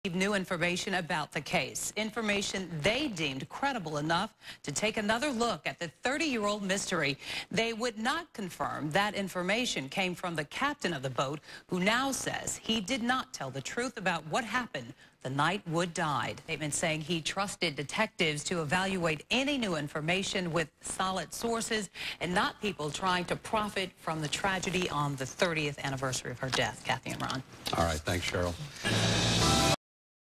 New information about the case, information they deemed credible enough to take another look at the 30-year-old mystery. They would not confirm that information came from the captain of the boat, who now says he did not tell the truth about what happened the night Wood died. Statement saying he trusted detectives to evaluate any new information with solid sources and not people trying to profit from the tragedy on the 30th anniversary of her death. Kathy and Ron. All right, thanks, Cheryl.